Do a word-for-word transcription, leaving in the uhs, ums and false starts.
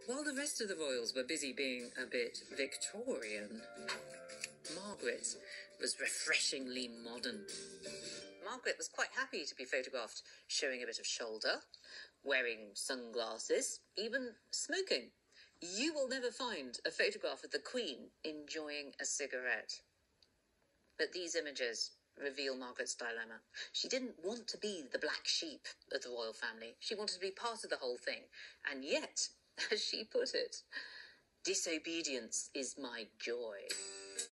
While the rest of the royals were busy being a bit Victorian, Margaret was refreshingly modern. Margaret was quite happy to be photographed showing a bit of shoulder, wearing sunglasses, even smoking. You will never find a photograph of the Queen enjoying a cigarette. But these images reveal Margaret's dilemma. She didn't want to be the black sheep of the royal family. She wanted to be part of the whole thing. And yet, as she put it, disobedience is my joy.